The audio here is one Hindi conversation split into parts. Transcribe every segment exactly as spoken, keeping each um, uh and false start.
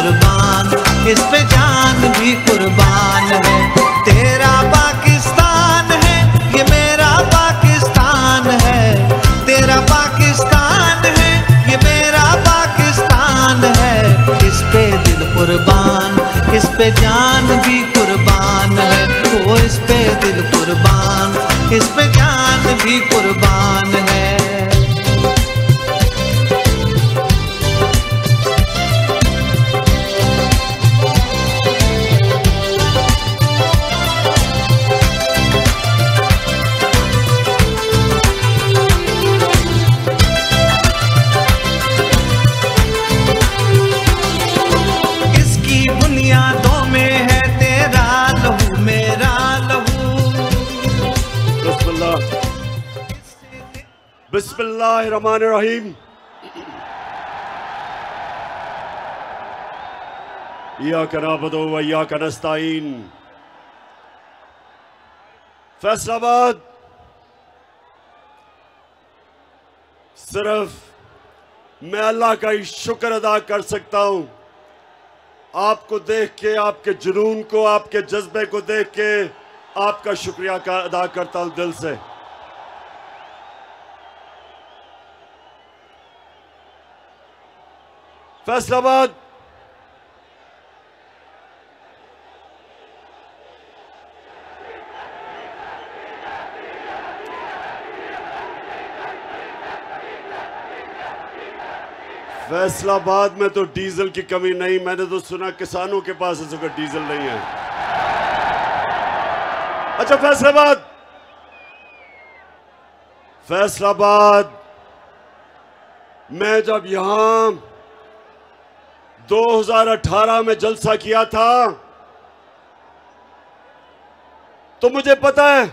कुर्बान, इस पे जान भी कुर्बान है। तेरा पाकिस्तान है, ये मेरा पाकिस्तान है। तेरा पाकिस्तान है, ये मेरा पाकिस्तान है। इस पे दिल कुर्बान, इस पे जान भी कुर्बान है। वो इस पे दिल कुर्बान, इस पे जान भी कुर्बान है। बिस्मिल्लाहिर्रहमानिर्रहीम। इय्याका नअबुदु व इय्याका नस्तईन। फैसलाबाद सिर्फ मैं अल्लाह का ही शुक्र अदा कर सकता हूं। आपको देख के, आपके जुनून को, आपके जज्बे को देख के आपका शुक्रिया का अदा करता हूं दिल से। फैसलाबाद फैसलाबाद में तो डीजल की कमी नहीं। मैंने तो सुना किसानों के पास इस वक्त डीजल नहीं है। अच्छा, फैसलाबाद फैसलाबाद मैं जब यहां दो हज़ार अठारह में जलसा किया था तो मुझे पता है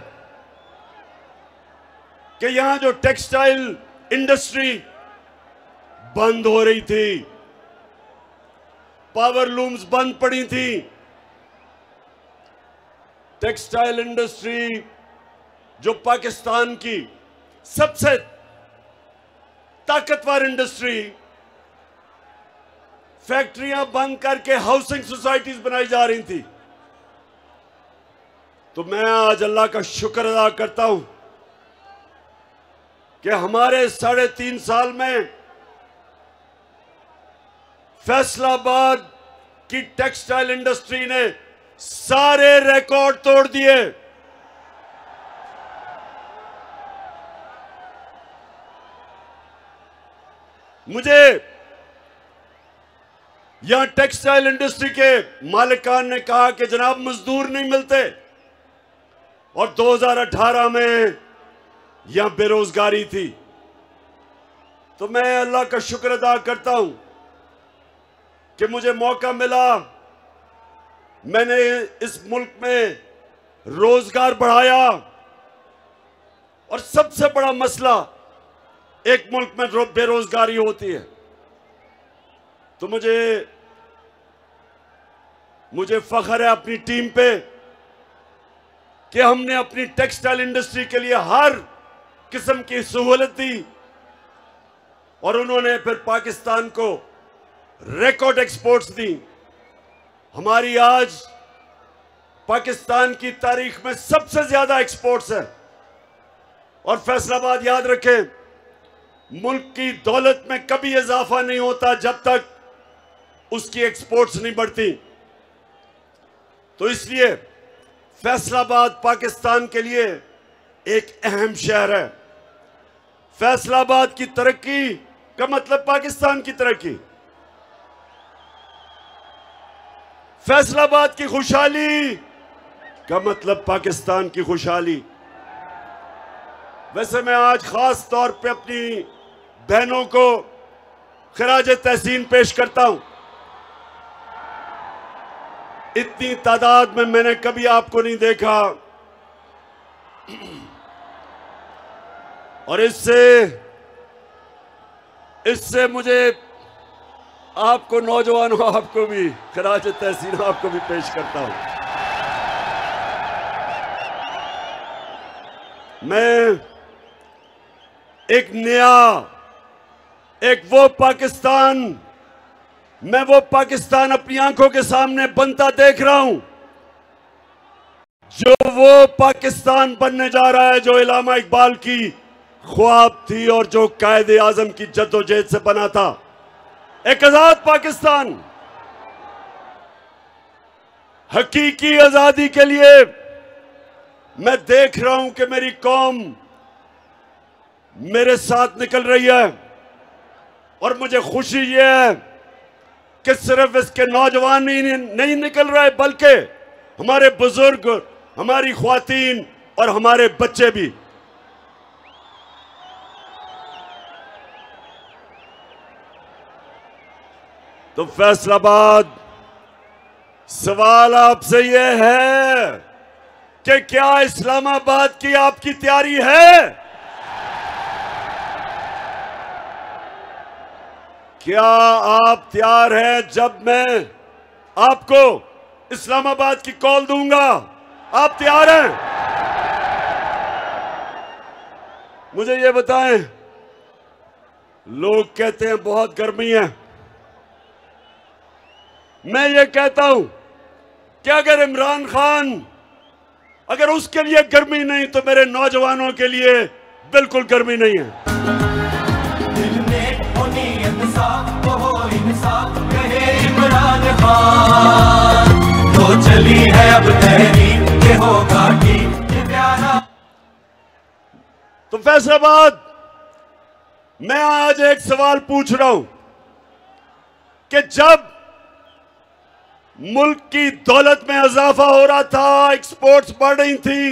कि यहां जो टेक्सटाइल इंडस्ट्री बंद हो रही थी, पावर लूम्स बंद पड़ी थी। टेक्सटाइल इंडस्ट्री जो पाकिस्तान की सबसे ताकतवर इंडस्ट्री, फैक्ट्रियां बंद करके हाउसिंग सोसाइटीज बनाई जा रही थी। तो मैं आज अल्लाह का शुक्र अदा करता हूं कि हमारे साढ़े तीन साल में फैसलाबाद की टेक्सटाइल इंडस्ट्री ने सारे रिकॉर्ड तोड़ दिए। मुझे यहां टेक्सटाइल इंडस्ट्री के मालिकान ने कहा कि जनाब मजदूर नहीं मिलते, और दो हज़ार अठारह में यहां बेरोजगारी थी। तो मैं अल्लाह का शुक्र अदा करता हूं कि मुझे मौका मिला, मैंने इस मुल्क में रोजगार बढ़ाया। और सबसे बड़ा मसला एक मुल्क में बेरोजगारी होती है। तो मुझे मुझे फख्र है अपनी टीम पे कि हमने अपनी टेक्सटाइल इंडस्ट्री के लिए हर किस्म की सहूलत दी, और उन्होंने फिर पाकिस्तान को रिकॉर्ड एक्सपोर्ट्स दी। हमारी आज पाकिस्तान की तारीख में सबसे ज्यादा एक्सपोर्ट्स है। और फैसलाबाद याद रखें, मुल्क की दौलत में कभी इजाफा नहीं होता जब तक उसकी एक्सपोर्ट्स नहीं बढ़ती। तो इसलिए फैसलाबाद पाकिस्तान के लिए एक अहम शहर है। फैसलाबाद की तरक्की का मतलब पाकिस्तान की तरक्की। फैसलाबाद की खुशहाली का मतलब पाकिस्तान की खुशहाली। वैसे मैं आज खास तौर पे अपनी बहनों को खिराज तहसीन पेश करता हूं। इतनी तादाद में मैंने कभी आपको नहीं देखा, और इससे इससे मुझे आपको, नौजवानों, आपको भी खिराज तहसीन आपको भी पेश करता हूं। मैं एक नया, एक वो पाकिस्तान मैं वो पाकिस्तान अपनी आंखों के सामने बनता देख रहा हूं जो वो पाकिस्तान बनने जा रहा है जो इलामा इकबाल की ख्वाब थी और जो कायदे आजम की जद्दोजहद से बना था, एक आजाद पाकिस्तान। हकीकी आजादी के लिए मैं देख रहा हूं कि मेरी कौम मेरे साथ निकल रही है और मुझे खुशी यह है कि सिर्फ इसके नौजवान ही नहीं निकल रहे बल्कि हमारे बुजुर्ग, हमारी ख्वातीन और हमारे बच्चे भी। तो फैसलाबाद, सवाल आपसे यह है कि क्या इस्लामाबाद की आपकी तैयारी है? क्या आप तैयार हैं जब मैं आपको इस्लामाबाद की कॉल दूंगा? आप तैयार हैं? मुझे ये बताएं, लोग कहते हैं बहुत गर्मी है। मैं ये कहता हूं कि अगर इमरान खान, अगर उसके लिए गर्मी नहीं तो मेरे नौजवानों के लिए बिल्कुल गर्मी नहीं है। दिल में होनी इंसाफ को हो इंसाफ कहे इमरान खान, तो चली है अब तहरीक के होगा ठीक ये प्यारा। तो फैसलाबाद, मैं आज एक सवाल पूछ रहा हूं कि जब मुल्क की दौलत में इजाफा हो रहा था, एक्सपोर्ट्स बढ़ रही थी,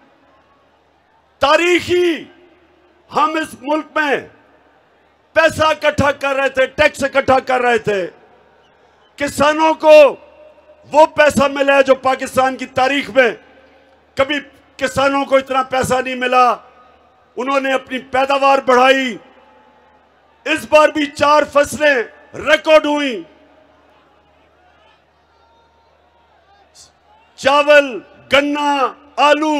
तारीखी हम इस मुल्क में पैसा इकट्ठा कर रहे थे, टैक्स इकट्ठा कर रहे थे, किसानों को वो पैसा मिला है जो पाकिस्तान की तारीख में कभी किसानों को इतना पैसा नहीं मिला। उन्होंने अपनी पैदावार बढ़ाई। इस बार भी चार फसलें रिकॉर्ड हुई। चावल, गन्ना, आलू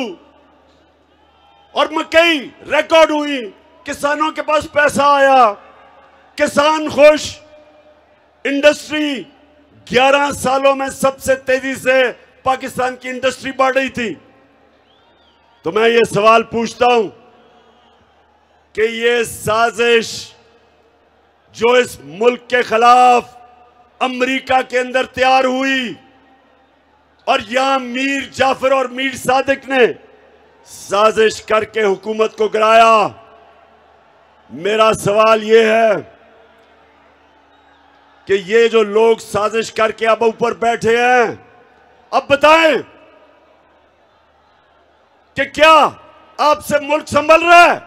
और मकई रिकॉर्ड हुई। किसानों के पास पैसा आया, किसान खुश। इंडस्ट्री ग्यारह सालों में सबसे तेजी से पाकिस्तान की इंडस्ट्री बढ़ रही थी। तो मैं ये सवाल पूछता हूं कि ये साजिश जो इस मुल्क के खिलाफ अमेरिका के अंदर तैयार हुई और यहां मीर जाफर और मीर सादिक ने साजिश करके हुकूमत को गिराया, मेरा सवाल यह है कि ये जो लोग साजिश करके अब ऊपर बैठे हैं, अब बताएं कि क्या आपसे मुल्क संभल रहा है?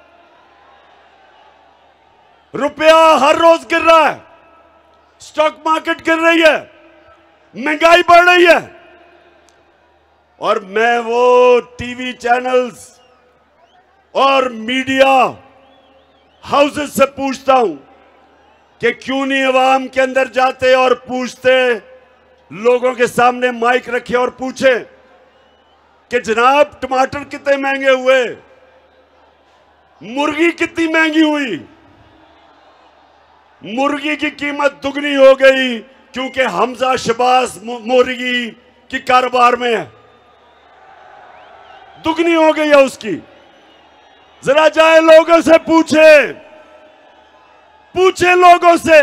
रुपया हर रोज गिर रहा है, स्टॉक मार्केट गिर रही है, महंगाई बढ़ रही है। और मैं वो टीवी चैनल्स और मीडिया हाउसेस से पूछता हूं कि क्यों नहीं अवाम के अंदर जाते और पूछते, लोगों के सामने माइक रखे और पूछे कि जनाब टमाटर कितने महंगे हुए, मुर्गी कितनी महंगी हुई। मुर्गी की कीमत दुगनी हो गई क्योंकि हमजा शबाज मुर्गी की कारोबार में है, दुगनी हो गई है उसकी। जरा जाए लोगों से पूछे, पूछे लोगों से।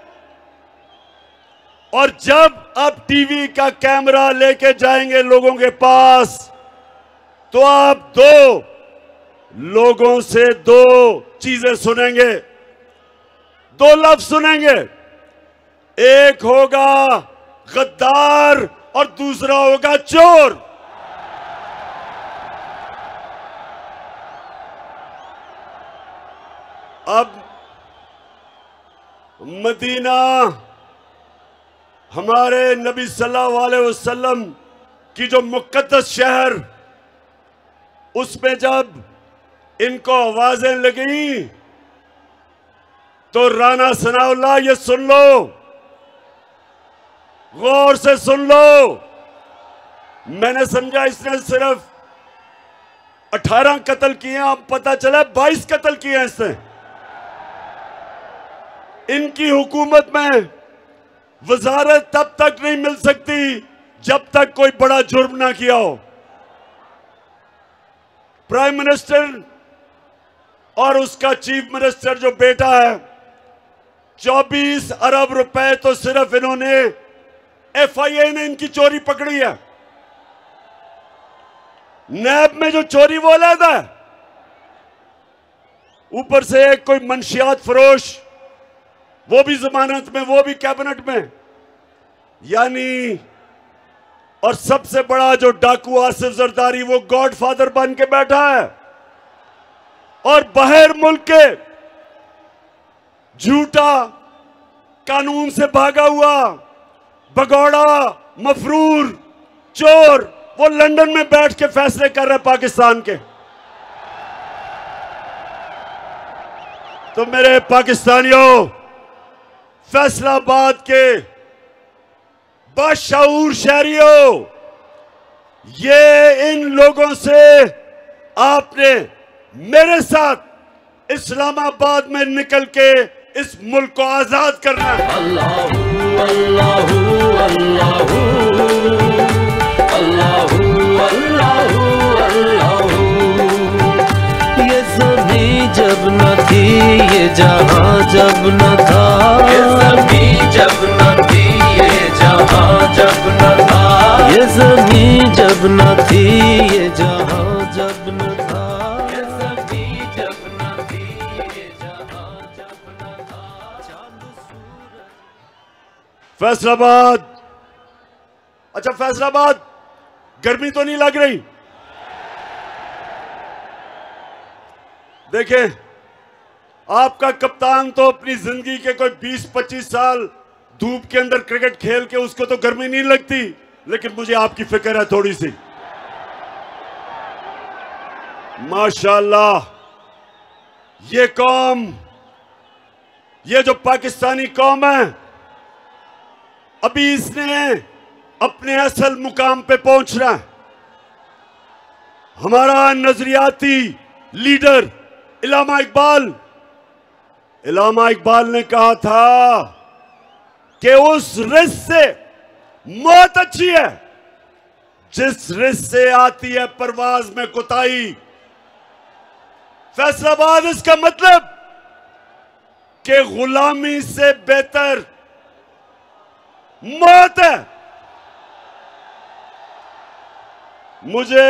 और जब आप टीवी का कैमरा लेके जाएंगे लोगों के पास, तो आप दो लोगों से दो चीजें सुनेंगे, दो लफ्ज सुनेंगे। एक होगा गद्दार और दूसरा होगा चोर। अब मदीना, हमारे नबी सल्लल्लाहु अलैहि वसल्लम की जो मुक़द्दस शहर, उसमें जब इनको आवाजें लगी तो राना सनाउल्लाह, ये सुन लो, गौर से सुन लो। मैंने समझा इसने सिर्फ अठारह कत्ल किए, अब पता चला बाईस कत्ल किए इसने। इनकी हुकूमत में वजारत तब तक नहीं मिल सकती जब तक कोई बड़ा जुर्म ना किया हो। प्राइम मिनिस्टर और उसका चीफ मिनिस्टर जो बेटा है, चौबीस अरब रुपए तो सिर्फ इन्होंने, एफआईए ने इनकी चोरी पकड़ी है। नैब में जो चोरी वो अलग है, ऊपर से एक कोई मंशियात फरोश, वो भी जमानत में, वो भी कैबिनेट में। यानी और सबसे बड़ा जो डाकू आसिफ जरदारी, वो गॉडफादर बन के बैठा है और बाहर मुल्क के झूठा कानून से भागा हुआ भगौड़ा मफरूर चोर, वो लंदन में बैठ के फैसले कर रहे पाकिस्तान के। तो मेरे पाकिस्तानियों, फैसलाबाद के बाशऊर शहरियों, ये इन लोगों से आपने मेरे साथ इस्लामाबाद में निकल के इस मुल्क को आजाद करना है। अल्लाहू अल्लाहू अल्लाहू अल्लाहू अल्लाहू अल्लाहू। ये ज़मीं जब न थी, ये जहां जब न था, ये ज़मीं जब न थी, ये जहां जब न था, ये ज़मीं जब न थी, ये जहां जब न था, ये ज़मीं जब न थी, ये जहां जब न था। चांद सूरज। फैसलाबाद, अच्छा फैसलाबाद, गर्मी तो नहीं लग रही? देखें, आपका कप्तान तो अपनी जिंदगी के कोई बीस पच्चीस साल धूप के अंदर क्रिकेट खेल के उसको तो गर्मी नहीं लगती, लेकिन मुझे आपकी फिक्र है थोड़ी सी। माशाल्लाह, ये कौम, ये जो पाकिस्तानी कौम है, अभी इसने अपने असल मुकाम पे पहुंचना है। हमारा नजरियाती लीडर इलामा इकबाल इलामा इकबाल ने कहा था कि उस रिस्क से मौत अच्छी है जिस रिस्क से आती है परवाज में कोताही। फैसलाबाद इसका मतलब कि गुलामी से बेहतर मौत है। मुझे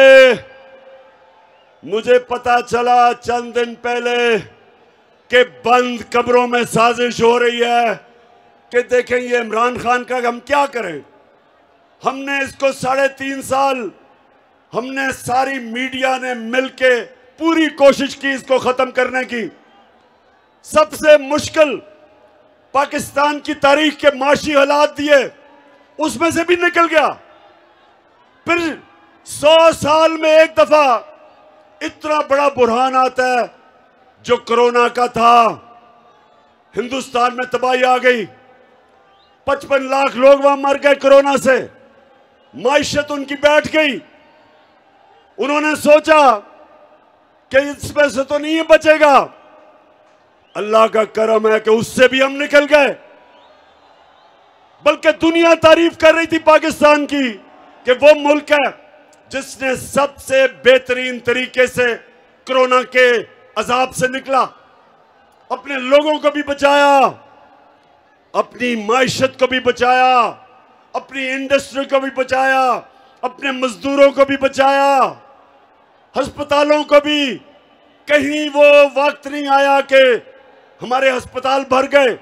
मुझे पता चला चंद दिन पहले कि बंद कब्रों में साजिश हो रही है कि देखें ये इमरान खान का हम क्या करें। हमने इसको साढ़े तीन साल हमने सारी मीडिया ने मिलके पूरी कोशिश की इसको खत्म करने की। सबसे मुश्किल पाकिस्तान की तारीख के माशी हालात दिए, उसमें से भी निकल गया। फिर सौ साल में एक दफा इतना बड़ा बुरहान आता है जो कोरोना का था। हिंदुस्तान में तबाही आ गई, पचपन लाख लोग वहां मर गए कोरोना से, माइशत उनकी बैठ गई। उन्होंने सोचा कि इसमें से तो नहीं बचेगा। अल्लाह का करम है कि उससे भी हम निकल गए, बल्कि दुनिया तारीफ कर रही थी पाकिस्तान की कि वो मुल्क है जिसने सबसे बेहतरीन तरीके से कोरोना के अजाब से निकला, अपने लोगों को भी बचाया, अपनी माइशत को भी बचाया, अपनी इंडस्ट्री को भी बचाया, अपने मजदूरों को भी बचाया, अस्पतालों को भी। कहीं वो वक्त नहीं आया कि हमारे अस्पताल भर गए।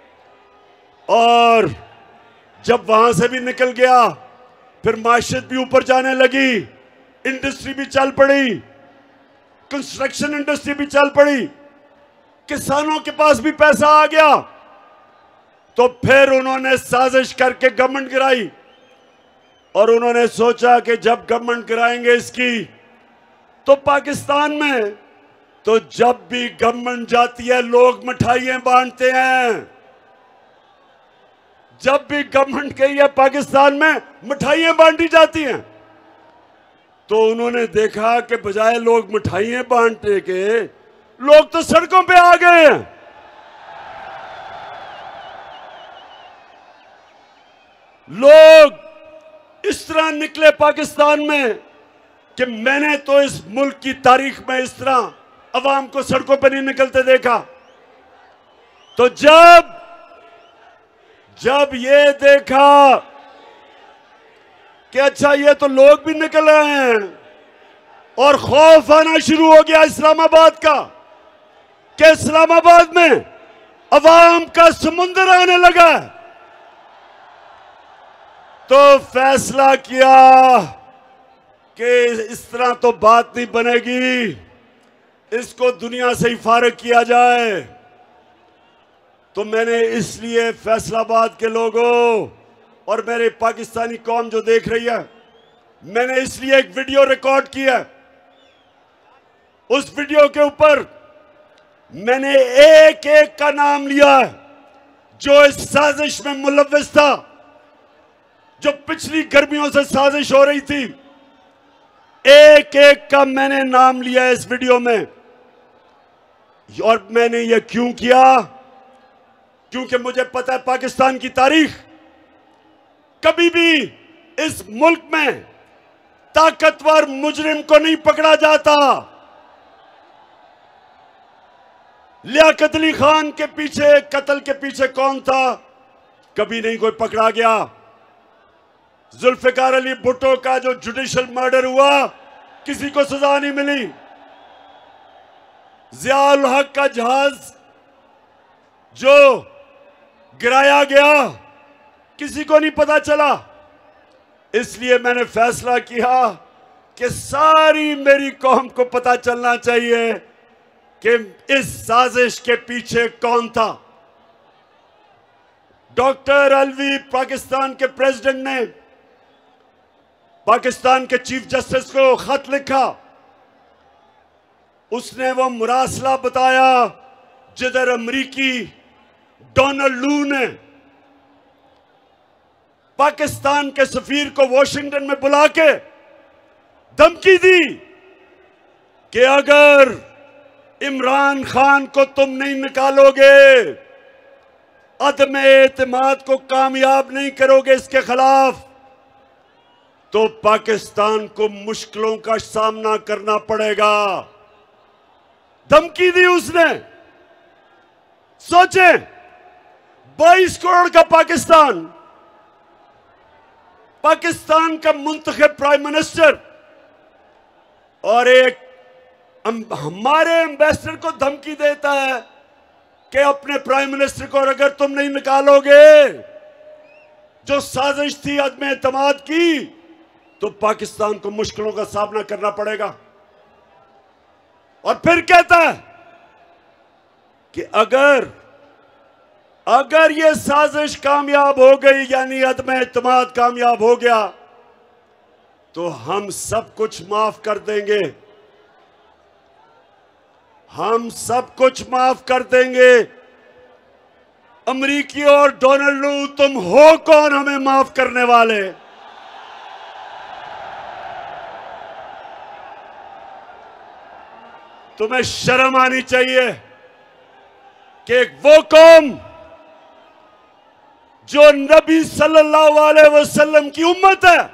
और जब वहां से भी निकल गया, फिर माइशत भी ऊपर जाने लगी, इंडस्ट्री भी चल पड़ी, कंस्ट्रक्शन इंडस्ट्री भी चल पड़ी, किसानों के पास भी पैसा आ गया। तो फिर उन्होंने साजिश करके गवर्नमेंट गिराई और उन्होंने सोचा कि जब गवर्नमेंट गिराएंगे इसकी, तो पाकिस्तान में तो जब भी गवर्नमेंट जाती है लोग मिठाइयां बांटते हैं। जब भी गवर्नमेंट गई है पाकिस्तान में मिठाइयां बांटी जाती हैं। तो उन्होंने देखा कि बजाय लोग मिठाइयां बांटने के, लोग तो सड़कों पे आ गए हैं। लोग इस तरह निकले पाकिस्तान में कि मैंने तो इस मुल्क की तारीख में इस तरह अवाम को सड़कों पर नहीं निकलते देखा। तो जब जब ये देखा कि अच्छा ये तो लोग भी निकल रहे हैं और खौफ आना शुरू हो गया इस्लामाबाद का कि इस्लामाबाद में अवाम का समुंदर आने लगा, तो फैसला किया कि इस तरह तो बात नहीं बनेगी, इसको दुनिया से ही फारिग किया जाए। तो मैंने इसलिए फैसलाबाद के लोगों और मेरे पाकिस्तानी कौम जो देख रही है, मैंने इसलिए एक वीडियो रिकॉर्ड किया। उस वीडियो के ऊपर मैंने एक एक का नाम लिया जो इस साजिश में मुलव्विस था, जो पिछली गर्मियों से साजिश हो रही थी। एक एक का मैंने नाम लिया इस वीडियो में। और मैंने यह क्यों किया? क्योंकि मुझे पता है पाकिस्तान की तारीख, कभी भी इस मुल्क में ताकतवर मुजरिम को नहीं पकड़ा जाता। लियाकत अली खान के पीछे, कत्ल के पीछे कौन था? कभी नहीं कोई पकड़ा गया। जुल्फिकार अली भुट्टो का जो जुडिशियल मर्डर हुआ, किसी को सजा नहीं मिली। जियाउल हक का जहाज जो गिराया गया, किसी को नहीं पता चला। इसलिए मैंने फैसला किया कि सारी मेरी कौम को पता चलना चाहिए कि इस साजिश के पीछे कौन था। डॉक्टर अलवी पाकिस्तान के प्रेसिडेंट ने पाकिस्तान के चीफ जस्टिस को खत लिखा। उसने वो मुरासला बताया जिधर अमरीकी डोनाल्ड लू ने पाकिस्तान के सफीर को वॉशिंगटन में बुला के धमकी दी कि अगर इमरान खान को तुम नहीं निकालोगे, अदम एतमाद को कामयाब नहीं करोगे इसके खिलाफ, तो पाकिस्तान को मुश्किलों का सामना करना पड़ेगा। धमकी दी उसने। सोचें, बाईस करोड़ का पाकिस्तान, पाकिस्तान का मुंतखब प्राइम मिनिस्टर और एक हमारे एम्बेसडर को धमकी देता है कि अपने प्राइम मिनिस्टर को अगर तुम नहीं निकालोगे, जो साजिश थी अदम एतमाद की, तो पाकिस्तान को मुश्किलों का सामना करना पड़ेगा। और फिर कहता है कि अगर अगर ये साजिश कामयाब हो गई, यानी अदम एतमाद कामयाब हो गया, तो हम सब कुछ माफ कर देंगे, हम सब कुछ माफ कर देंगे। अमरीकी और डोनाल्ड लू, तुम हो कौन हमें माफ करने वाले? तुम्हें शर्म आनी चाहिए कि वो कौम जो नबी सल्लल्लाहु अलैहि वसल्लम की उम्मत है,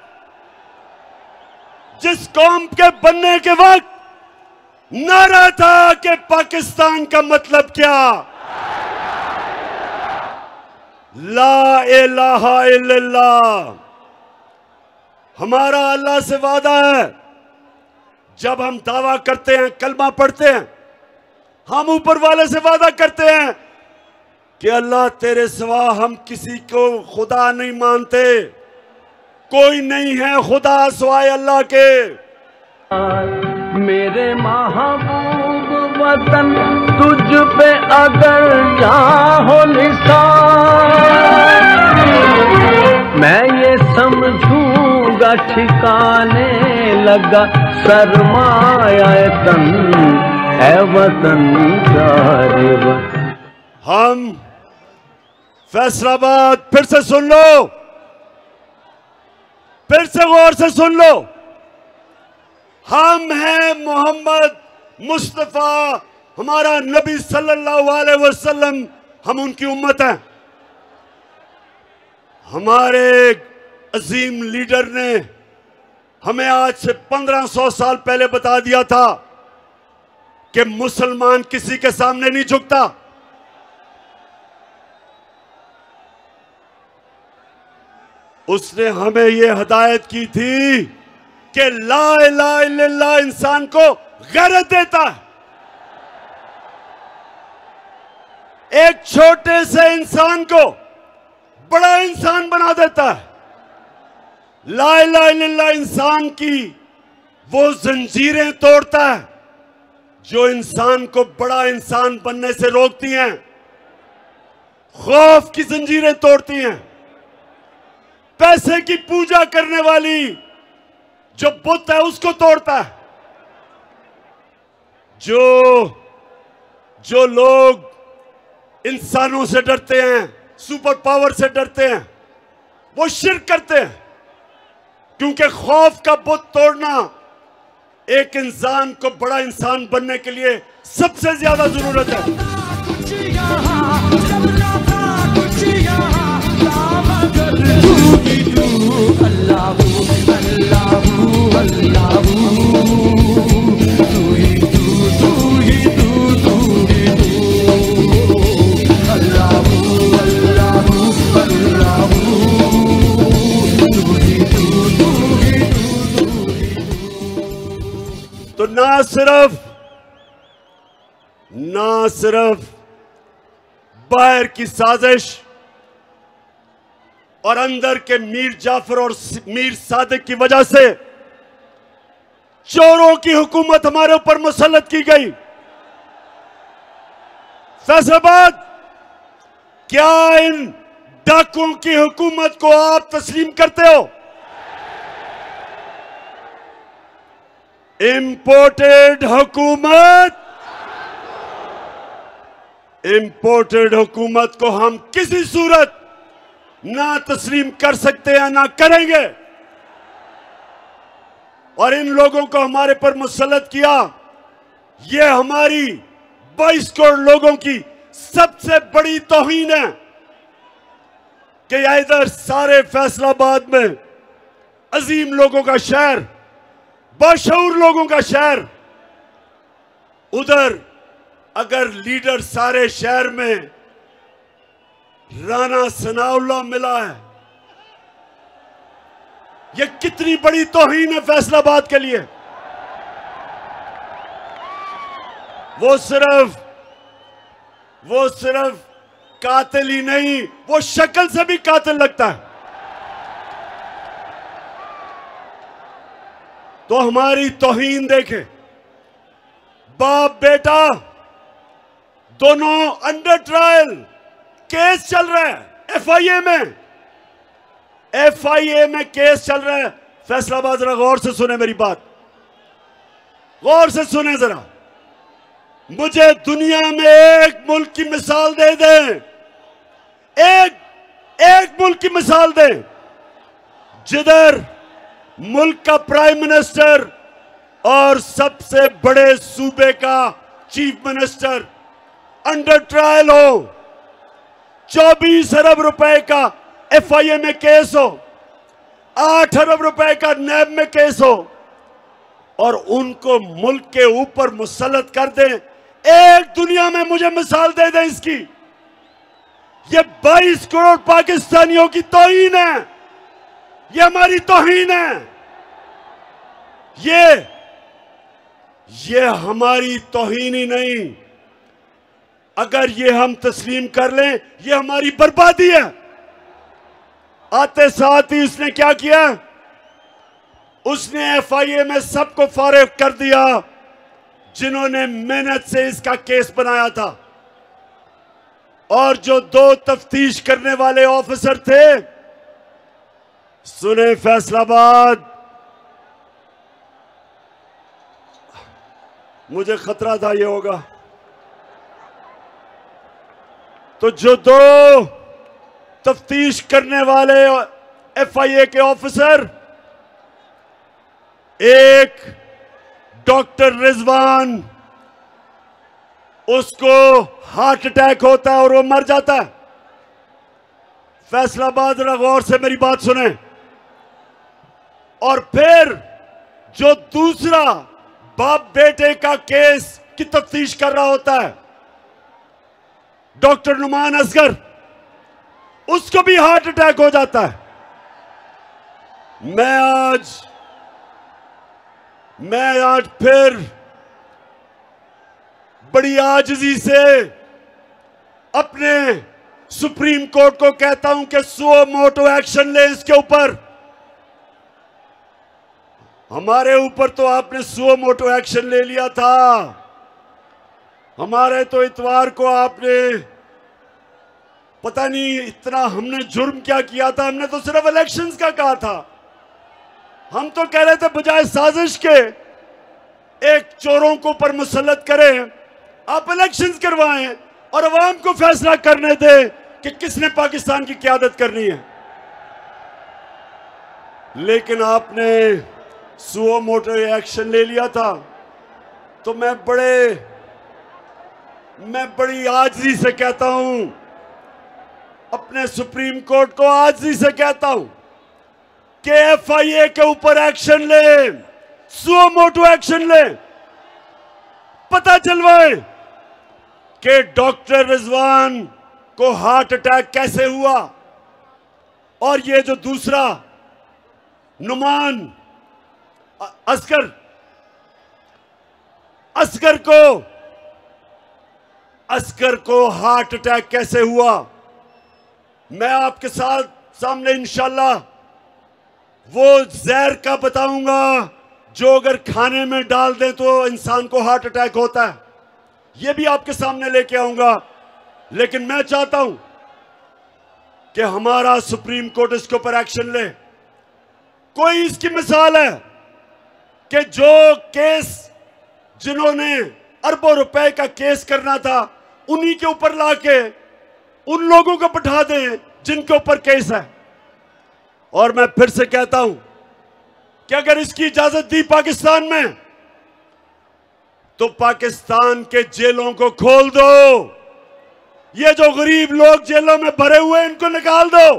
जिस कौम के बनने के वक्त नारा था कि पाकिस्तान का मतलब क्या, ला इलाहा इल्लल्लाह। हमारा अल्लाह से वादा है, जब हम दावा करते हैं, कलमा पढ़ते हैं, हम ऊपर वाले से वादा करते हैं कि अल्लाह तेरे सिवा हम किसी को खुदा नहीं मानते, कोई नहीं है खुदा सिवाय अल्लाह के। मेरे महबूब वतन तुझ पे अगर चाहो निसार, मैं ये समझूंगा ठिकाने लगा सरमाया तन है वतन जारिब। हम फैसलाबाद, फिर से सुन लो, फिर से गौर से सुन लो, हम हैं मोहम्मद मुस्तफा, हमारा नबी सल्लल्लाहु अलैहि वसल्लम, हम उनकी उम्मत हैं। हमारे अजीम लीडर ने हमें आज से पंद्रह सौ साल पहले बता दिया था कि मुसलमान किसी के सामने नहीं झुकता। उसने हमें यह हिदायत की थी कि ला इलाहा इल्लल्लाह इंसान को गैरत देता है। एक छोटे से इंसान को बड़ा इंसान बना देता है। ला इलाहा इल्लल्लाह इंसान की वो जंजीरें तोड़ता है जो इंसान को बड़ा इंसान बनने से रोकती हैं। खौफ की जंजीरें तोड़ती हैं। पैसे की पूजा करने वाली जो बुत है उसको तोड़ता है। जो जो लोग इंसानों से डरते हैं, सुपर पावर से डरते हैं, वो शिर्क करते हैं, क्योंकि खौफ का बुत तोड़ना एक इंसान को बड़ा इंसान बनने के लिए सबसे ज्यादा जरूरत है। तो ना सिर्फ ना सिर्फ बाहर की साजिश और अंदर के मीर जाफर और मीर सादिक की वजह से चोरों की हुकूमत हमारे ऊपर मुसल्लत की गई। फैसलाबाद, क्या इन डाकुओं की हुकूमत को आप तस्लीम करते हो? इंपोर्टेड हुकूमत इंपोर्टेड हुकूमत को हम किसी सूरत ना तस्लीम कर सकते हैं, ना करेंगे। और इन लोगों को हमारे पर मुसल्लत किया, यह हमारी बाईस करोड़ लोगों की सबसे बड़ी तौहीन है कि इधर सारे फैसलाबाद में अजीम लोगों का शहर, बाशऊर लोगों का शहर, उधर अगर लीडर सारे शहर में राणा सनाउल्लाह मिला है, यह कितनी बड़ी तौहीन है फैसलाबाद के लिए। वो सिर्फ वो सिर्फ कातिल ही नहीं, वो शक्ल से भी कातिल लगता है। तो हमारी तौहीन देखें। बाप बेटा दोनों अंडर ट्रायल, केस चल रहा है एफआईए में एफआईए में केस चल रहा है। फैसलाबाद जरा गौर से सुने मेरी बात, गौर से सुने जरा। मुझे दुनिया में एक मुल्क की मिसाल दे दें, एक एक मुल्क की मिसाल दें जिधर मुल्क का प्राइम मिनिस्टर और सबसे बड़े सूबे का चीफ मिनिस्टर अंडर ट्रायल हो, चौबीस अरब रुपए का एफआईए में केस हो, आठ अरब रुपए का नैब में केस हो, और उनको मुल्क के ऊपर मुसल्लत कर दें। एक दुनिया में मुझे मिसाल दे दें इसकी। ये बाईस करोड़ पाकिस्तानियों की तौहीन है, ये हमारी तौहीन है, ये ये हमारी तौहीन ही नहीं। अगर ये हम तस्लीम कर लें, ये हमारी बर्बादी है। आते साथ ही उसने क्या किया, उसने एफआईए में सबको फारिग कर दिया जिन्होंने मेहनत से इसका केस बनाया था। और जो दो तफ्तीश करने वाले ऑफिसर थे, सुने फैसलाबाद, मुझे खतरा था ये होगा, तो जो दो तफ्तीश करने वाले एफआईए के ऑफिसर, एक डॉक्टर रिजवान, उसको हार्ट अटैक होता है और वो मर जाता है। फैसलाबाद जरा गौर से मेरी बात सुने। और फिर जो दूसरा बाप बेटे का केस की तफ्तीश कर रहा होता है, डॉक्टर नुमान असगर, उसको भी हार्ट अटैक हो जाता है। मैं आज मैं आज फिर बड़ी आजिज़ी से अपने सुप्रीम कोर्ट को कहता हूं कि सुओ मोटो एक्शन ले इसके ऊपर। हमारे ऊपर तो आपने सुओ मोटो एक्शन ले लिया था। हमारे तो इतवार को आपने पता नहीं इतना हमने जुर्म क्या किया था। हमने तो सिर्फ इलेक्शंस का कहा था। हम तो कह रहे थे बजाय साजिश के एक चोरों को ऊपर मुसल्लत करें, आप इलेक्शंस करवाएं और अवाम को फैसला करने दें कि किसने पाकिस्तान की क़यादत करनी है। लेकिन आपने सुओ मोटो एक्शन ले लिया था। तो मैं बड़े मैं बड़ी आजिज़ी से कहता हूं, अपने सुप्रीम कोर्ट को आजिज़ी से कहता हूं कि एफ आई ए के ऊपर एक्शन ले, सुओ मोटो एक्शन ले, पता चलवाए कि डॉक्टर रिजवान को हार्ट अटैक कैसे हुआ। और ये जो दूसरा नुमान असगर असगर को असगर को हार्ट अटैक कैसे हुआ, मैं आपके साथ सामने इंशाल्लाह वो जहर का बताऊंगा जो अगर खाने में डाल दें तो इंसान को हार्ट अटैक होता है। ये भी आपके सामने लेके आऊंगा। लेकिन मैं चाहता हूं कि हमारा सुप्रीम कोर्ट इसके ऊपर एक्शन ले। कोई इसकी मिसाल है कि जो केस जिन्होंने अरबों रुपए का केस करना था उन्हीं के ऊपर लाके उन लोगों को बैठा दें जिनके ऊपर केस है। और मैं फिर से कहता हूं कि अगर इसकी इजाजत दी पाकिस्तान में तो पाकिस्तान के जेलों को खोल दो। ये जो गरीब लोग जेलों में भरे हुए इनको निकाल दो।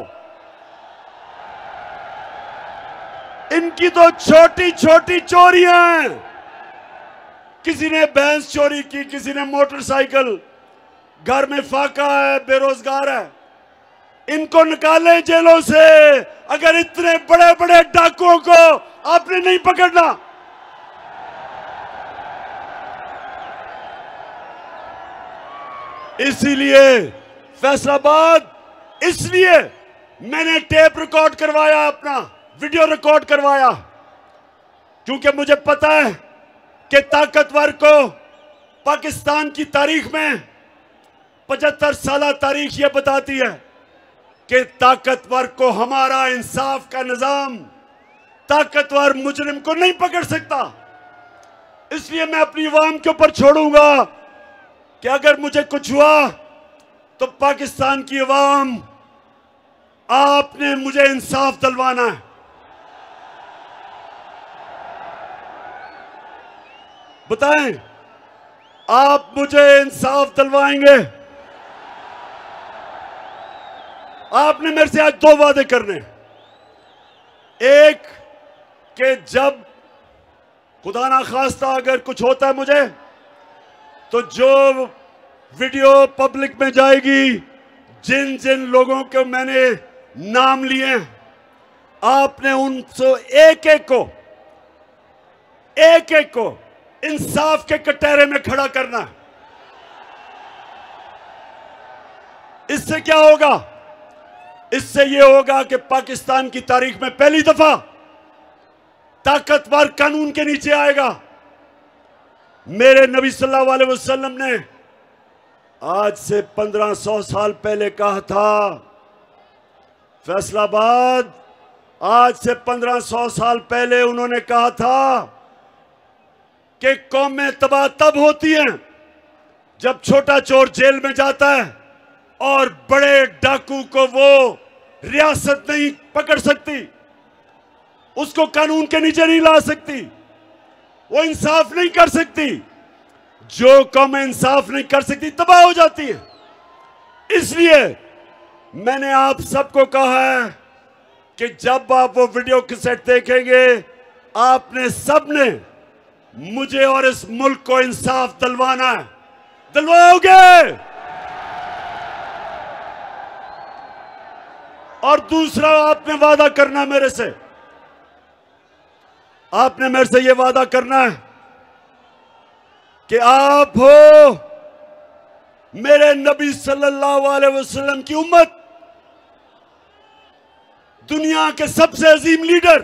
इनकी तो छोटी छोटी चोरियां हैं। किसी ने भैंस चोरी की, किसी ने मोटरसाइकिल, घर में फाका है, बेरोजगार है, इनको निकालें जेलों से। अगर इतने बड़े बड़े डाकुओं को आपने नहीं पकड़ना, इसीलिए फैसलाबाद, इसलिए मैंने टेप रिकॉर्ड करवाया, अपना वीडियो रिकॉर्ड करवाया, क्योंकि मुझे पता है कि ताकतवर को पाकिस्तान की तारीख में पचहत्तर साल तारीख यह बताती है कि ताकतवर को हमारा इंसाफ का निजाम, ताकतवर मुजरिम को नहीं पकड़ सकता। इसलिए मैं अपनी अवाम के ऊपर छोड़ूंगा कि अगर मुझे कुछ हुआ तो पाकिस्तान की अवाम, आपने मुझे इंसाफ दिलवाना है। बताएं, आप मुझे इंसाफ दिलवाएंगे? आपने मेरे से आज दो वादे करने। एक कि जब खुदा ना खास्ता अगर कुछ होता है मुझे, तो जो वीडियो पब्लिक में जाएगी, जिन जिन लोगों के मैंने नाम लिए, आपने उनसे एक एक को एक एक को इंसाफ के कटहरे में खड़ा करना है। इससे क्या होगा? इससे यह होगा कि पाकिस्तान की तारीख में पहली दफा ताकतवर कानून के नीचे आएगा। मेरे नबी सल्लल्लाहु अलैहि वसल्लम ने आज से पंद्रह सौ साल पहले कहा था, फैसलाबाद, आज से पंद्रह सौ साल पहले उन्होंने कहा था कि कौमें तबाह तब होती हैं जब छोटा चोर जेल में जाता है और बड़े डाकू को वो रियासत नहीं पकड़ सकती, उसको कानून के नीचे नहीं ला सकती, वो इंसाफ नहीं कर सकती। जो कौमें इंसाफ नहीं कर सकती तबाह हो जाती है। इसलिए मैंने आप सबको कहा है कि जब आप वो वीडियो कैसेट देखेंगे, आपने सबने मुझे और इस मुल्क को इंसाफ दिलवाना है। दिलवाओगे? और दूसरा, आपने वादा करना मेरे से, आपने मेरे से यह वादा करना है कि आप हो मेरे नबी सल्लल्लाहु अलैहि वसल्लम की उम्मत, दुनिया के सबसे अजीम लीडर।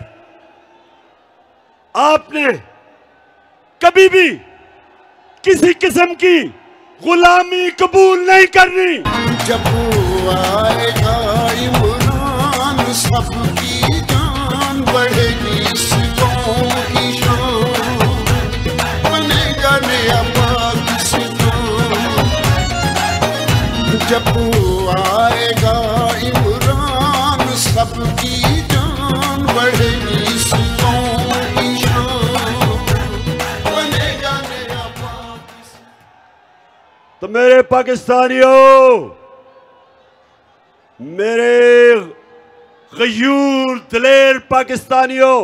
आपने कभी भी किसी किस्म की गुलामी कबूल नहीं करनी। जब आएगा इमरान, सबकी जान बढ़ेगी, कौम की शान बनेगा नया पाकिस्तान। जब आएगा इमरान, सबकी जान बढ़ेगी, कौम की शान बनेगा नया पाकिस्तान। तो मेरे पाकिस्तानियों, मेरे गयूर दिलेर पाकिस्तानियों,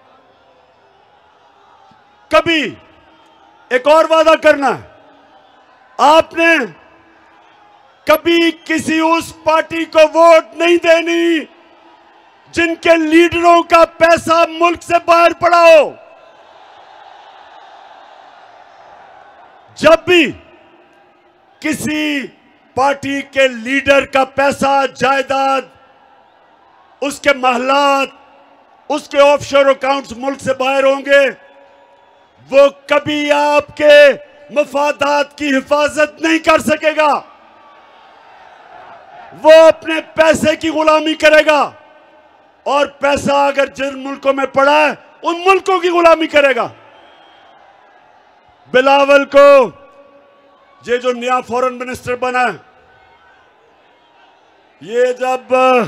कभी एक और वादा करना है, आपने कभी किसी उस पार्टी को वोट नहीं देनी जिनके लीडरों का पैसा मुल्क से बाहर पड़ा हो। जब भी किसी पार्टी के लीडर का पैसा, जायदाद, उसके महलात, उसके ऑफशोर अकाउंट्स मुल्क से बाहर होंगे, वो कभी आपके मफादात की हिफाजत नहीं कर सकेगा। वो अपने पैसे की गुलामी करेगा, और पैसा अगर जिन मुल्कों में पड़ा है उन मुल्कों की गुलामी करेगा। बिलावल को, ये जो नया फॉरेन मिनिस्टर बना है, ये जब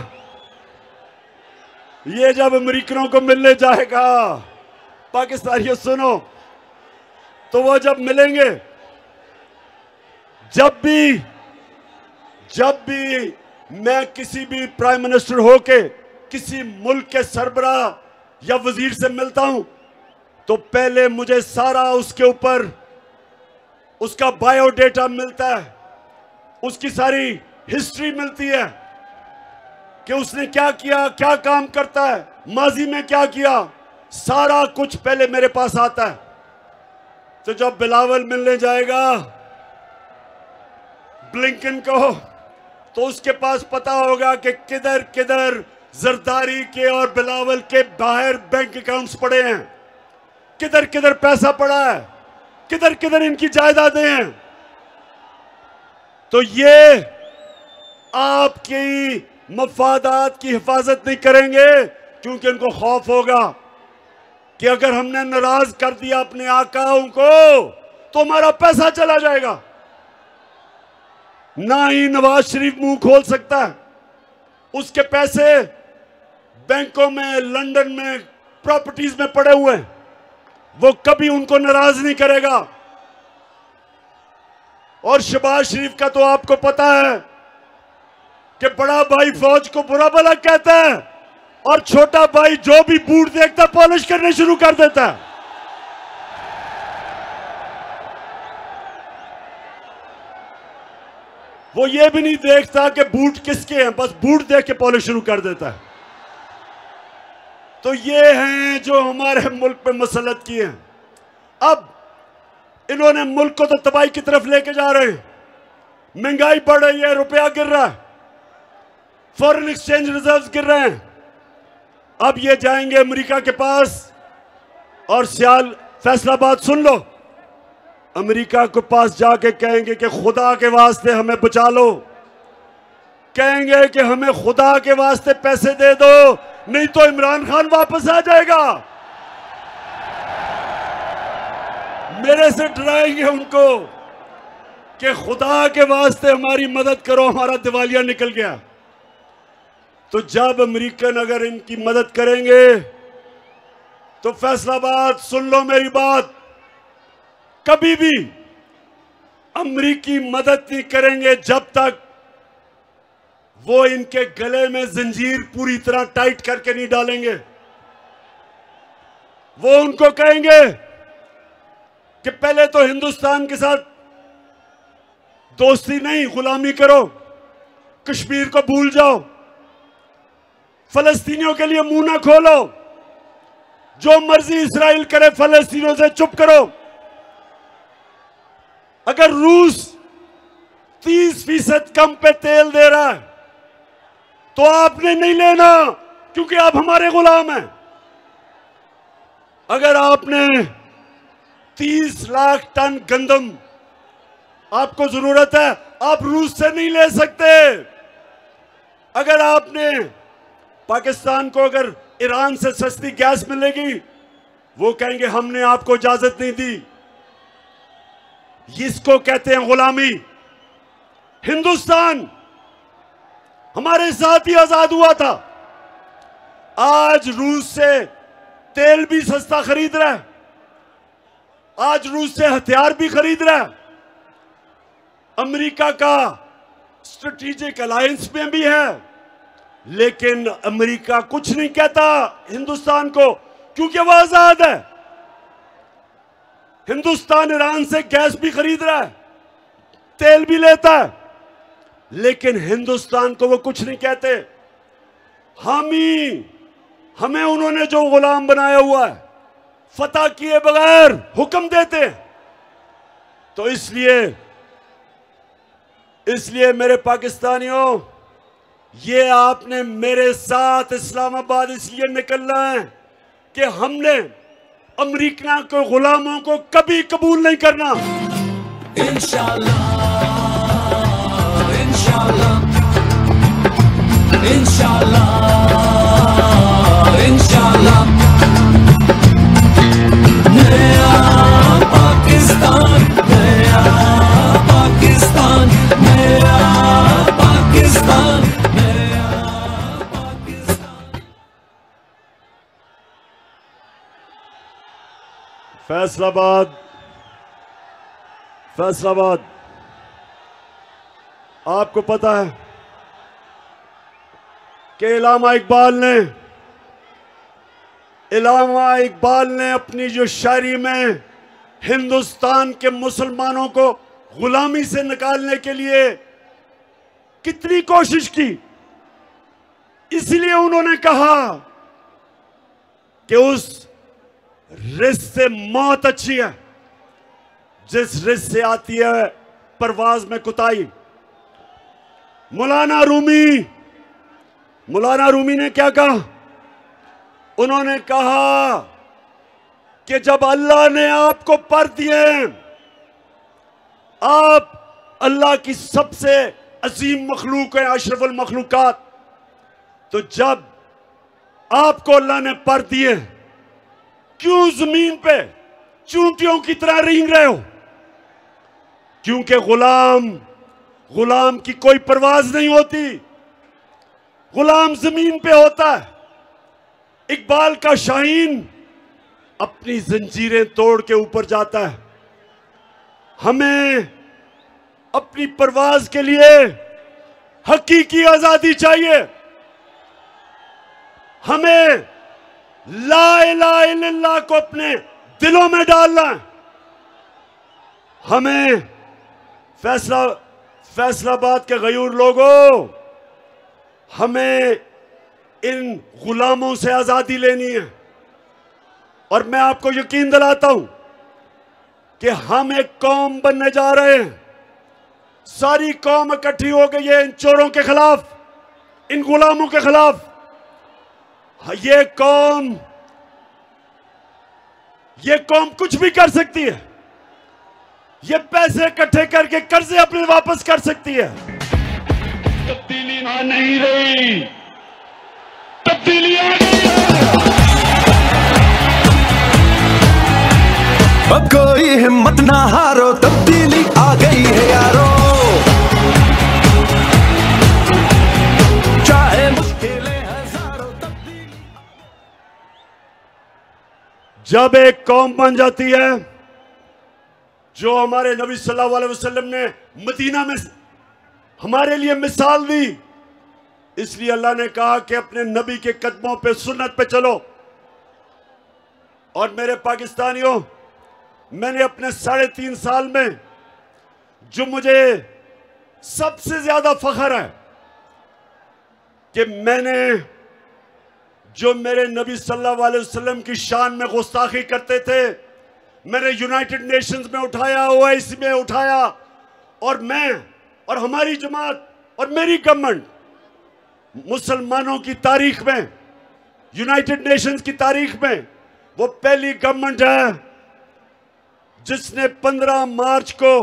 ये जब अमेरिकनों को मिलने जाएगा, पाकिस्तानियों सुनो, तो वो जब मिलेंगे, जब भी जब भी मैं किसी भी प्राइम मिनिस्टर होके किसी मुल्क के सरबराह या वजीर से मिलता हूं, तो पहले मुझे सारा उसके ऊपर उसका बायोडेटा मिलता है, उसकी सारी हिस्ट्री मिलती है कि उसने क्या किया, क्या काम करता है, माजी में क्या किया, सारा कुछ पहले मेरे पास आता है। तो जब बिलावल मिलने जाएगा ब्लिंकन को, तो उसके पास पता होगा कि किधर किधर जरदारी के और बिलावल के बाहर बैंक अकाउंट्स पड़े हैं, किधर किधर पैसा पड़ा है, किधर किधर इनकी जायदादें हैं। तो ये आपकी मफादात की हिफाजत नहीं करेंगे, क्योंकि उनको खौफ होगा कि अगर हमने नाराज कर दिया अपने आकाओं को तो हमारा पैसा चला जाएगा। ना ही नवाज शरीफ मुंह खोल सकता है, उसके पैसे बैंकों में, लंदन में, प्रॉपर्टीज में पड़े हुए हैं, वो कभी उनको नाराज नहीं करेगा। और शहबाज शरीफ का तो आपको पता है कि बड़ा भाई फौज को बुरा भला कहता है, और छोटा भाई जो भी बूट देखता पॉलिश करने शुरू कर देता है। वो ये भी नहीं देखता कि बूट किसके हैं, बस बूट देख के पॉलिश शुरू कर देता है। तो ये हैं जो हमारे मुल्क पे मसलत किए हैं। अब इन्होंने मुल्क को तो तबाही की तरफ लेके जा रहे हैं, महंगाई बढ़ रही है, रुपया गिर रहा है, फॉरेन एक्सचेंज रिजर्व्स गिर रहे हैं। अब ये जाएंगे अमेरिका के पास और सियाल फैसलाबाद सुन लो, अमेरिका के पास जाके कहेंगे कि खुदा के वास्ते हमें बचा लो, कहेंगे कि हमें खुदा के वास्ते पैसे दे दो, नहीं तो इमरान खान वापस आ जाएगा। मेरे से डराएंगे उनको कि खुदा के वास्ते हमारी मदद करो, हमारा दिवालिया निकल गया। तो जब अमेरिकन अगर इनकी मदद करेंगे तो फैसलाबाद सुन लो मेरी बात, कभी भी अमेरिकी मदद नहीं करेंगे जब तक वो इनके गले में जंजीर पूरी तरह टाइट करके नहीं डालेंगे। वो उनको कहेंगे कि पहले तो हिंदुस्तान के साथ दोस्ती नहीं, गुलामी करो, कश्मीर को भूल जाओ, फलस्तीनियों के लिए मुंह ना खोलो, जो मर्जी इस्राइल करे फलस्तीनियों से चुप करो। अगर रूस तीस फीसद कम पे तेल दे रहा है तो आपने नहीं लेना, क्योंकि आप हमारे गुलाम हैं। अगर आपने तीस लाख टन गंदम आपको जरूरत है, आप रूस से नहीं ले सकते। अगर आपने पाकिस्तान को अगर ईरान से सस्ती गैस मिलेगी, वो कहेंगे हमने आपको इजाजत नहीं दी। इसको कहते हैं गुलामी। हिंदुस्तान हमारे साथ ही आजाद हुआ था, आज रूस से तेल भी सस्ता खरीद रहा है, आज रूस से हथियार भी खरीद रहा है, अमेरिका का स्ट्रेटेजिक अलायंस में भी है, लेकिन अमेरिका कुछ नहीं कहता हिंदुस्तान को, क्योंकि वह आजाद है। हिंदुस्तान ईरान से गैस भी खरीद रहा है, तेल भी लेता है, लेकिन हिंदुस्तान को वो कुछ नहीं कहते। हम ही हमें उन्होंने जो गुलाम बनाया हुआ है, फतह किए बगैर हुक्म देते। तो इसलिए इसलिए मेरे पाकिस्तानियों, ये आपने मेरे साथ इस्लामाबाद इसलिए निकलना है कि हमने अमेरिका के गुलामों को कभी कबूल नहीं करना। इंशाल्लाह इंशाल्लाह इंशाल्लाह इंशाल्लाह नया पाकिस्तान, नया पाकिस्तान, नया पाकिस्तान, नया पाकिस्तान। फैसलाबाद फैसलाबाद आपको पता है कि इलामा इकबाल ने इलामा इकबाल ने अपनी जो शायरी में हिंदुस्तान के मुसलमानों को गुलामी से निकालने के लिए कितनी कोशिश की। इसलिए उन्होंने कहा कि उस रिस्क से मौत अच्छी है जिस रिस्क से आती है परवाज में कुताई। मौलाना रूमी मौलाना रूमी ने क्या कहा? उन्होंने कहा कि जब अल्लाह ने आपको पर दिए, आप अल्लाह की सबसे अजीम मखलूक है, अशरफुल मखलूकात, तो जब आपको अल्लाह ने पर दिए, क्यों जमीन पे चूंटियों की तरह रेंग रहे हो? क्योंकि गुलाम गुलाम की कोई परवाज नहीं होती, गुलाम जमीन पे होता है। इकबाल का शाहीन अपनी जंजीरें तोड़ के ऊपर जाता है। हमें अपनी परवाज के लिए हकीकी आजादी चाहिए। हमें ला इलाहा इल्लल्लाह को अपने दिलों में डालना है। हमें फैसला फैसलाबाद के गयूर लोगों, हमें इन गुलामों से आजादी लेनी है। और मैं आपको यकीन दिलाता हूं कि हम एक कौम बनने जा रहे हैं। सारी कौम इकट्ठी हो गई है इन चोरों के खिलाफ, इन गुलामों के खिलाफ। ये कौम ये कौम कुछ भी कर सकती है। ये पैसे इकट्ठे करके कर्जे अपने वापस कर सकती है। तब्दीली आ नहीं रही, तब्दीली आ गई है। अब कोई हिम्मत ना हारो, तब्दीली आ गई है यारो। चाहे मुश्किलें हजारों, तब्दीली। जब एक कौम बन जाती है, जो हमारे नबी सल्लल्लाहु अलैहि वसल्लम ने मदीना में हमारे लिए मिसाल दी इसलिए अल्लाह ने कहा कि अपने नबी के कदमों पे, सुन्नत पे चलो। और मेरे पाकिस्तानियों, मैंने अपने साढ़े तीन साल में जो मुझे सबसे ज्यादा फख्र है कि मैंने जो मेरे नबी सल्लल्लाहु अलैहि वसल्लम की शान में गुस्ताखी करते थे, मैंने यूनाइटेड नेशंस में उठाया, ओआईसी में उठाया, और मैं और हमारी जमात और मेरी गवर्नमेंट मुसलमानों की तारीख में, यूनाइटेड नेशंस की तारीख में वो पहली गवर्नमेंट है जिसने पंद्रह मार्च को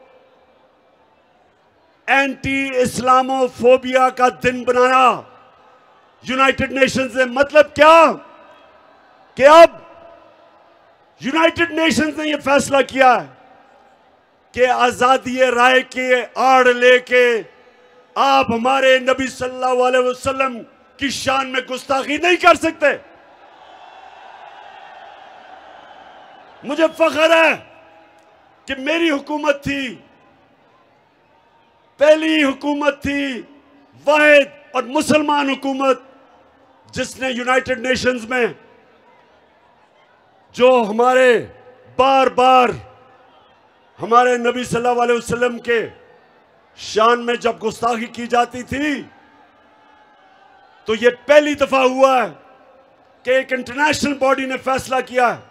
एंटी इस्लामोफोबिया का दिन बनाया यूनाइटेड नेशंस ने। मतलब क्या कि अब यूनाइटेड नेशंस ने यह फैसला किया है कि आजादी राय के आड़ लेके आप हमारे नबी सल्लल्लाहु अलैहि वसल्लम की शान में गुस्ताखी नहीं कर सकते। मुझे फख्र है कि मेरी हुकूमत थी, पहली हुकूमत थी वाहिद और मुसलमान हुकूमत, जिसने यूनाइटेड नेशंस में जो हमारे बार बार हमारे नबी सल्लल्लाहु अलैहि वसल्लम के शान में जब गुस्ताखी की जाती थी, तो यह पहली दफा हुआ है कि एक इंटरनेशनल बॉडी ने फैसला किया है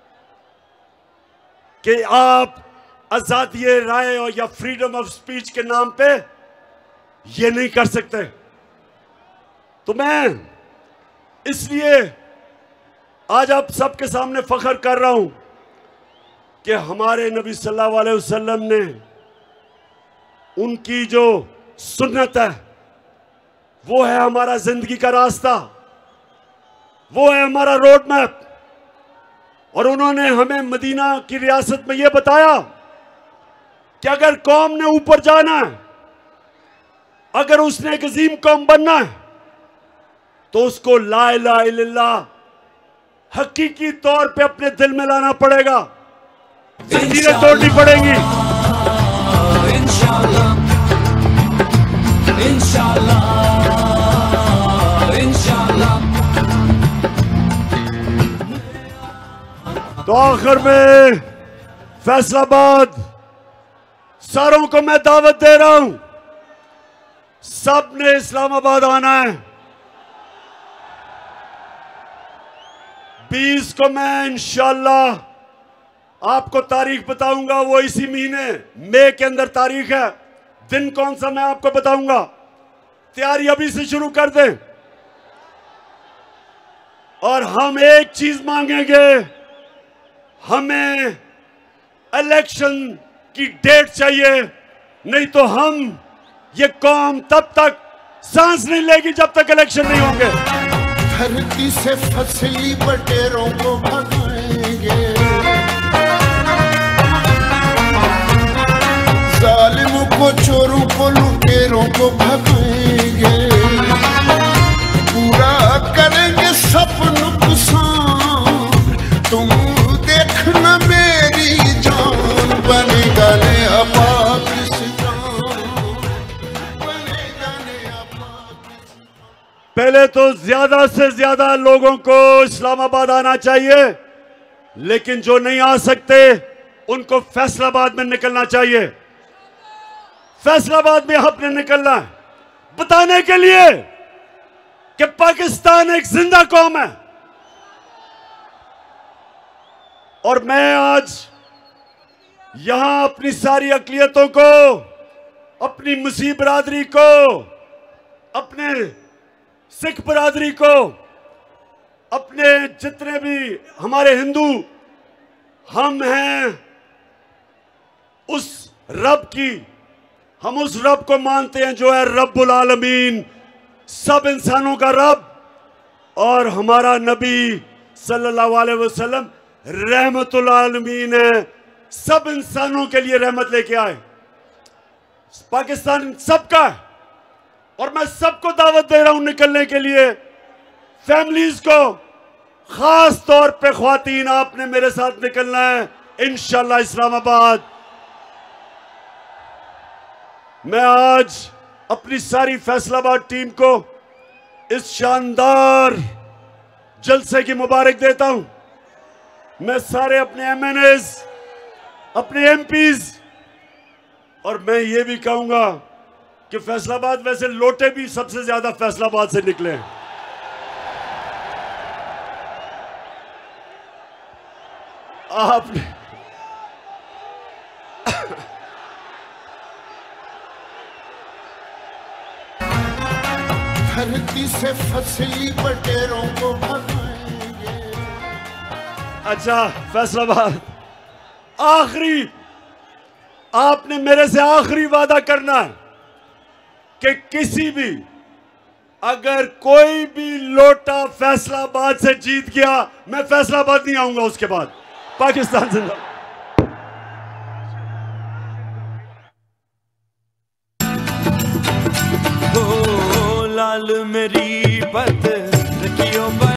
कि आप आजादी राय और या फ्रीडम ऑफ स्पीच के नाम पे ये नहीं कर सकते। तो मैं इसलिए आज आप सबके सामने फख्र कर रहा हूं कि हमारे नबी सल्लल्लाहु अलैहि वसल्लम ने, उनकी जो सुन्नत है वो है हमारा जिंदगी का रास्ता, वो है हमारा रोड मैप। और उन्होंने हमें मदीना की रियासत में यह बताया कि अगर कौम ने ऊपर जाना है, अगर उसने एक अजीम कौम बनना है, तो उसको ला इलाहा इल्लल्लाह हकीकी तौर पे अपने दिल में लाना पड़ेगा, जंजीरें तोड़नी पड़ेंगी। इंशाअल्लाह, इंशाअल्लाह, इंशाअल्लाह। तो आखिर में फैसलाबाद सारों को मैं दावत दे रहा हूं, सब ने इस्लामाबाद आना है। बीस को मैं इंशाअल्लाह आपको तारीख बताऊंगा, वो इसी महीने मई के अंदर तारीख है, दिन कौन सा मैं आपको बताऊंगा। तैयारी अभी से शुरू कर दें। और हम एक चीज मांगेंगे, हमें इलेक्शन की डेट चाहिए, नहीं तो हम ये कौम तब तक सांस नहीं लेगी जब तक इलेक्शन नहीं होंगे। धरती से फसली बटेरों को भगाएंगे, जालिमों को, चोरों को, लुटेरों को भगाएंगे, पूरा करेंगे सब नुकसान। तुम देखना मेरी जान, बनेगा नया पाकिस्तान, बनेगा नया पाकिस्तान। पहले तो ज्यादा से ज्यादा लोगों को इस्लामाबाद आना चाहिए, लेकिन जो नहीं आ सकते उनको फैसलाबाद में निकलना चाहिए। फैसलाबाद में आपने निकलना है बताने के लिए कि पाकिस्तान एक जिंदा कौम है। और मैं आज यहां अपनी सारी अकलियतों को, अपनी मुस्लिम बरादरी को, अपने सिख बरादरी को, अपने जितने भी हमारे हिंदू हम हैं, उस रब की, हम उस रब को मानते हैं जो है रब्बुल आलमीन, सब इंसानों का रब। और हमारा नबी सल्लल्लाहु अलैहि वसल्लम रहमतुल आलमीन है, सब इंसानों के लिए रहमत लेके आए। पाकिस्तान सबका है और मैं सबको दावत दे रहा हूं निकलने के लिए। फैमिलीज को, खास तौर पे ख्वातीन, आपने मेरे साथ निकलना है इंशाअल्लाह इस्लामाबाद। मैं आज अपनी सारी फैसलाबाद टीम को इस शानदार जलसे की मुबारक देता हूं। मैं सारे अपने एमएनएस, अपने एमपीज, और मैं ये भी कहूंगा कि फैसलाबाद, वैसे लोटे भी सबसे ज्यादा फैसलाबाद से निकले हैं। आपने धरती से फसली बटेरों को भगाएंगे। अच्छा फैसलाबाद, आखिरी आपने मेरे से आखिरी वादा करना है कि किसी भी, अगर कोई भी लोटा फैसलाबाद से जीत गया, मैं फैसलाबाद नहीं आऊंगा उसके बाद। पाकिस्तान जिंदाबाद। लाल मेरी पत रखियो।